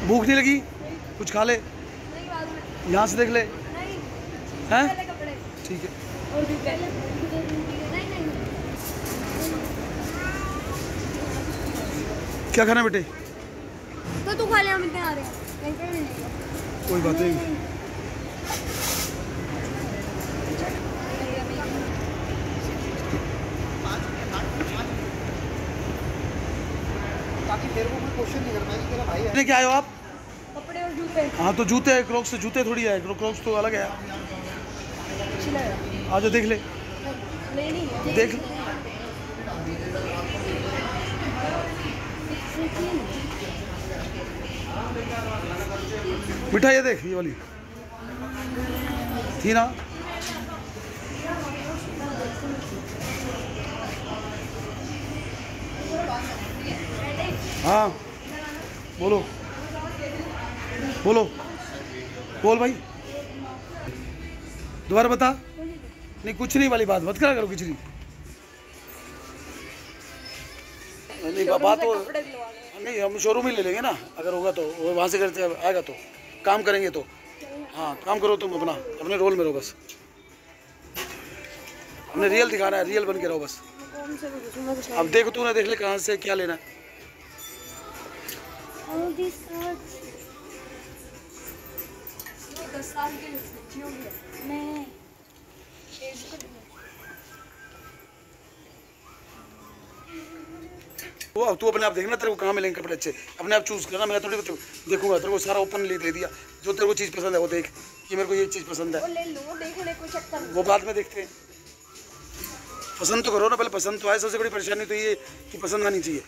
भूख नहीं लगी? कुछ खा ले, यहाँ से देख ले। हैं? ठीक है। क्या खाना बेटे? तो तू खा ले, हम इतने आ रहे हैं। कोई बात नहीं। क्या आए हो आप? कपड़े और जूते। हाँ तो जूते है, क्रॉक्स, जूते थोड़ी है, क्रॉक्स तो अलग है। आ जाओ देख ले, देख मिठाई ये देख, ये वाली थी ना। हाँ बोलो बोलो, बोल भाई, दोबारा बता। नहीं कुछ नहीं वाली बात मत करा करो, कुछ नहीं। नहीं बात तो नहीं, हम शोरूम ही ले लेंगे ना, अगर होगा तो वहाँ से करते आएगा तो काम करेंगे तो। हाँ काम करो तुम, अपना अपने रोल में रहो बस, हमने रियल दिखाना है, रियल बन के रहो बस। अब देखो तूने देख ले कहाँ से क्या लेना है। वो अब तू अपने आप देखना, तेरे को कहाँ मिलेंगे कपड़े अच्छे, अपने आप चूज करना। मैं थोड़ी देखूंगा, तेरे को सारा ओपन ले दिया। जो तेरे को चीज़ पसंद है वो देख, कि मेरे को ये चीज़ पसंद है, वो बाद में देखते हैं। पसंद तो करो ना, पहले पसंद तो आए। सबसे बड़ी परेशानी तो ये कि पसंद आनी चाहिए।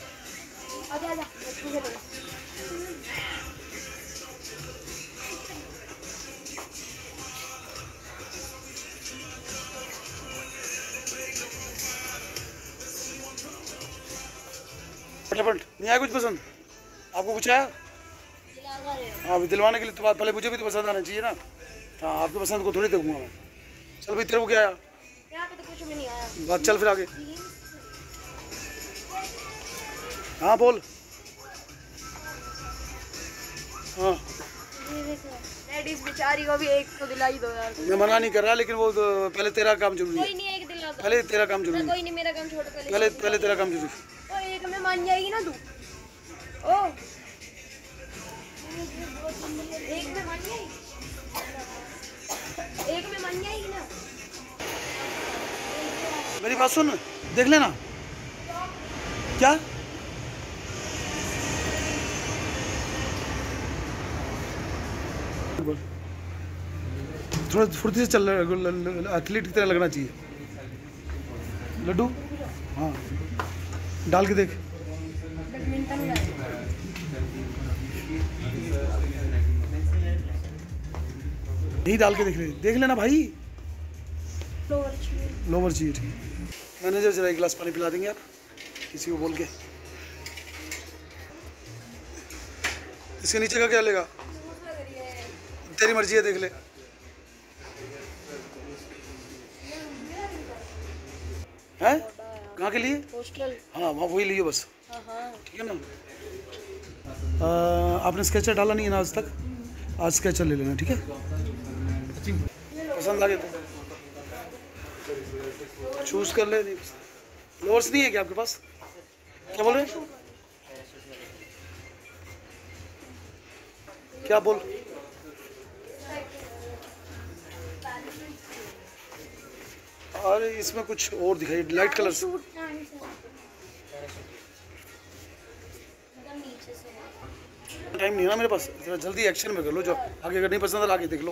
फटाफट, नहीं आया कुछ पसंद? आपको कुछ आया? हाँ दिलवाने के लिए तो बात, पहले मुझे भी तो पसंद आना चाहिए ना। हाँ आपकी पसंद को थोड़ी देखूंगा मैं। चल भाई तेरे को क्या आया? यहाँ पे तो कुछ भी नहीं आया। बात चल फिर आगे। हाँ बोल। हाँ लेडीज बेचारी को भी एक तो दिलाई दो यार। मैं मना नहीं कर रहा, लेकिन वो तो पहले तेरा काम जरूरी है। कोई नहीं, एक दिला दो। पहले तेरा काम जरूरी है। कोई नहीं, मेरा काम छोड़, पहले तेरा काम जरूरी। तो एक में मान जाएगी ना तू? ओ एक में मान जाएगी, एक में मान जाएगी ना। मेरी बात सुन, देख लेना। क्या थोड़ा फुर्ती से चल, एथलीट की तरह लगना चाहिए। लड्डू हाँ डाल के देख। यही डाल के देख लेना भाई। लोवर चाहिए, ठीक है। मैनेजर जरा एक गिलास पानी पिला देंगे आप, किसी को बोल के। इसके नीचे का क्या लेगा? तेरी मर्जी है, देख ले। हैं? कहाँ के लिए? हॉस्टल। हाँ वहाँ वही लियो बस। ठीक है ना। आपने स्केचर डाला नहीं है ना आज तक? आज स्केचर ले लेना, ठीक है। पसंद आ गया तो चूज कर ले। लोअर्स नहीं है क्या आपके पास? क्या बोल रहे हैं? क्या बोल? अरे इसमें कुछ और दिखाई, लाइट कलर। टाइम नहीं है ना मेरे पास, जरा जल्दी एक्शन में कर लो। जो आगे अगर नहीं पसंद आगे देख लो।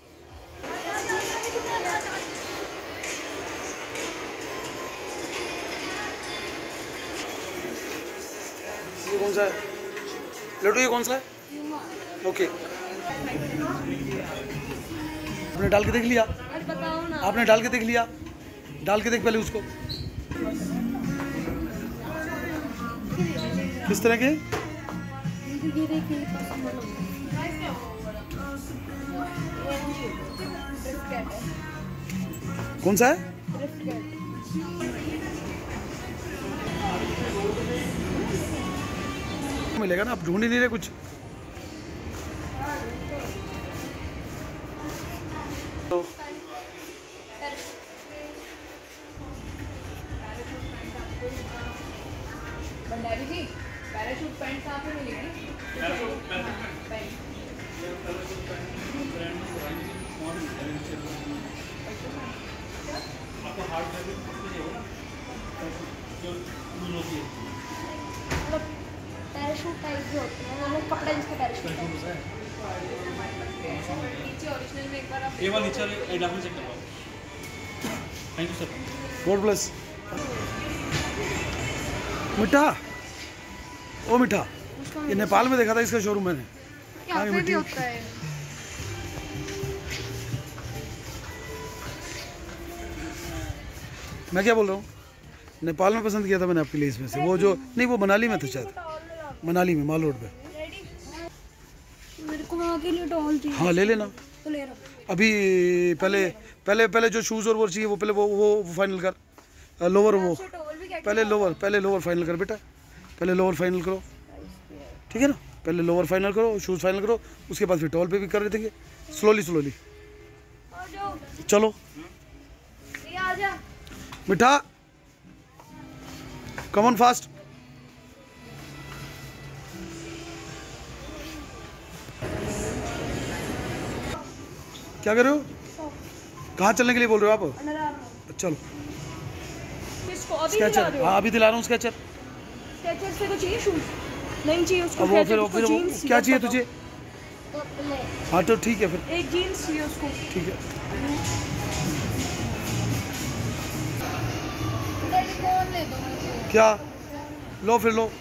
ये कौन सा है लड्डू? ये कौन सा है? ओके आपने डाल के देख लिया? आपने डाल के देख लिया? डाल के देख पहले उसको। किस तरह के? कौन सा है? मिलेगा ना, आप ढूंढ ही नहीं रहे कुछ। भंडारी जी पैराशूट पैंट कहाँ पे मिलेगी? पैंट आपको हार्ड फैब्रिक जो यूज होती है मतलब पैराशूट टाइप जो होते हैं वो कपड़ा जिसका पैराशूट होता है। नीचे ओरिजिनल में एक बार आप ये वाला नीचे वाले डाउन चेक करवाओ। Thank you sir. God bless. मिठा, ओ मिठा, ये नेपाल में देखा था इसका शोरूम मैंने। यहाँ पे भी होता है। मैं क्या बोल रहा हूँ, नेपाल में पसंद किया था मैंने आपके लिए इसमें से। वो जो नहीं, वो मनाली में था शायद, मनाली में, माल रोड पे। मेरे को वहाँ के लिए टॉल चाहिए। हाँ ले लेना। तो ले रहा हूँ। अभी पहले पहले पहले जो शूज़ और वो चाहिए वो पहले वो फाइनल कर। लोअर वो टॉल भी क्या पहले लोअर फाइनल कर बेटा, पहले लोअर फाइनल करो, ठीक है ना। पहले लोअर फाइनल करो, शूज़ फाइनल करो, उसके बाद फिर टॉल पे भी कर रहे थे। स्लोली आ जाओ। चलो। ये आ जा। मिठा, कम ऑन फास्ट। क्या कर रहे हो? कहाँ चलने के लिए बोल रहे हो आप? अंदर आ रहा हूँ। चलो। किसको अभी स्केचर, दिला रहे हो? हाँ अभी दिला रहा हूँ स्केचर। स्केचर से तो चाहिए शूज? नहीं चाहिए उसको। अब वो स्केचर, फिर उसको जीन्स क्या चाहिए बताओ। तुझे? हाँ तो ठीक है फिर, एक जीन्स चाहिए उसको। ठीक है। ले दो मुझे। क्या लो फिर लो।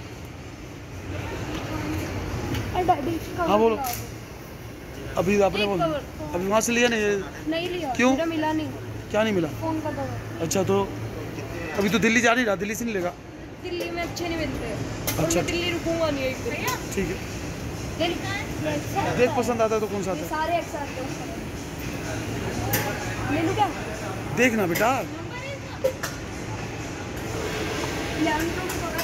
डैडी हाँ बोलो। अभी आपने बोल, अभी वहाँ से लिया नहीं लिया। क्यों? मेरा मिला नहीं। क्या नहीं मिला? फोन का कवर। अच्छा तो अभी तो दिल्ली जा नहीं रहा, दिल्ली से नहीं लेगा। दिल्ली में अच्छे नहीं मिलते। और अच्छा। मैं दिल्ली रुकूंगा नहीं एक दिन। ठीक है, ले ली। देख पसंद आता है तो कौन सा आता ये है सारे एक साथ दो। ले लूं क्या? देखना बेटा। ले आऊं तो थोड़ा।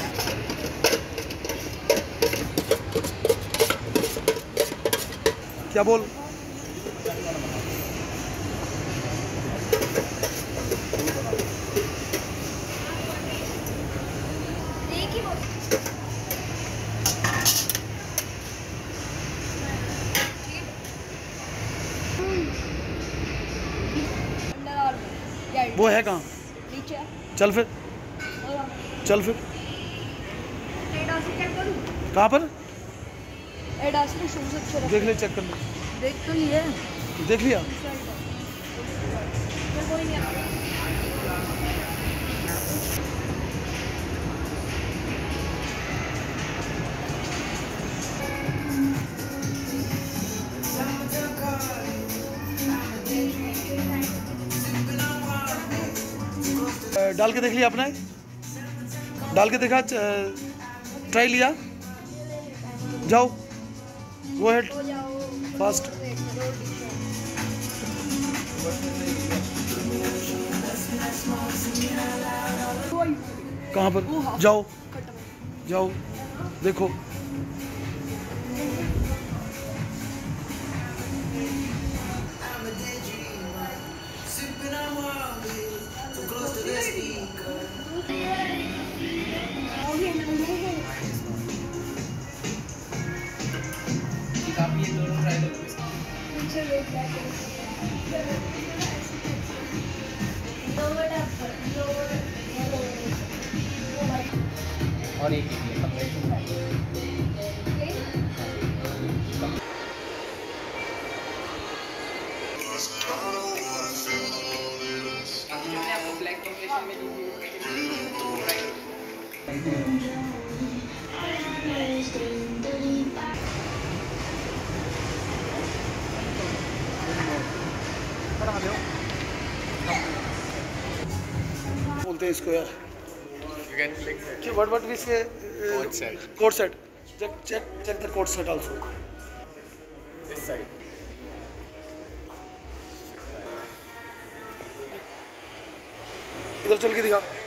क्या बोल? एक ही बोल। वो है कहाँ? नीचे। चल फिर, चल फिर। एडास से चेक करूं? कहाँ पर? एडास के शूज अच्छे रखे। देख ले, चेक कर ले। देख तो लिए। देख लिया? कोई नहीं। डाल के देख लिया आपने? डाल के देखा, ट्राई लिया? जाओ, गो हेड, फास्ट। कहाँ पर? जाओ जाओ, देखो। और एक बोलते हैं इसको यार, what we say? Coat set. Check the coat set also. this side. इधर चल के दिखा।